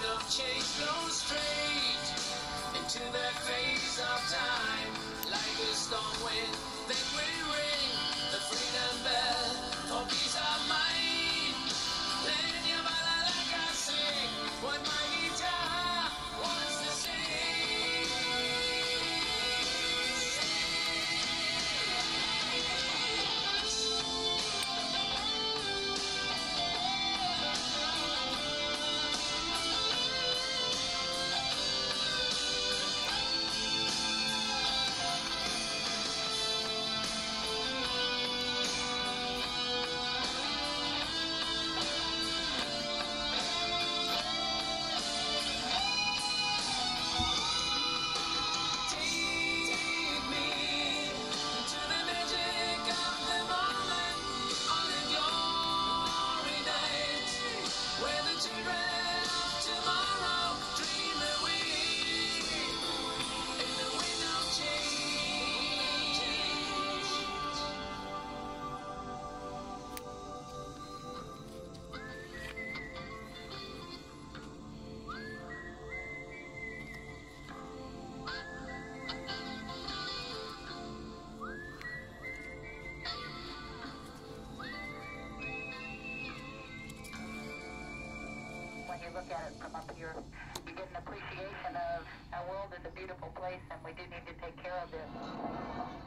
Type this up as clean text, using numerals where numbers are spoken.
of change flows straight into the phase of time. Like a storm wind, then we ring the freedom bell for peace of mind. Then your balalaika sing what my guitar wants to sing. When you look at it from up here, you get an appreciation of our world is a beautiful place and we do need to take care of it.